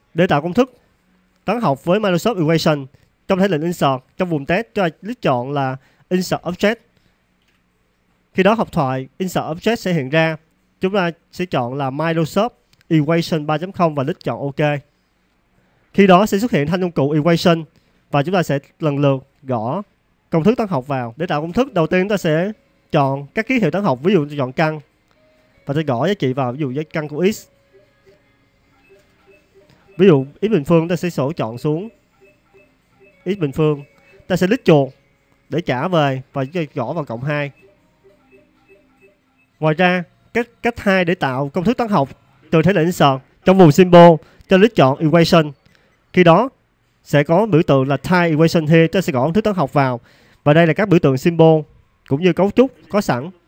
Để tạo công thức toán học với Microsoft Equation, trong thể lệnh insert trong vùng test cho click chọn là insert object. Khi đó hộp thoại insert object sẽ hiện ra. Chúng ta sẽ chọn là Microsoft Equation 3.0 và click chọn OK. Khi đó sẽ xuất hiện thanh công cụ Equation và chúng ta sẽ lần lượt gõ công thức toán học vào. Để tạo công thức, đầu tiên chúng ta sẽ chọn các ký hiệu toán học, ví dụ chọn căn và sẽ gõ giá trị vào, ví dụ với căn của x. Ví dụ x bình phương ta sẽ chọn xuống x bình phương. Ta sẽ click chuột để trả về và gõ vào cộng 2. Ngoài ra, cách 2 để tạo công thức toán học từ thể lệnh insert trong vùng symbol cho click chọn Equation. Khi đó sẽ có biểu tượng là Type Equation here, ta sẽ gõ công thức toán học vào. Và đây là các biểu tượng symbol cũng như cấu trúc có sẵn.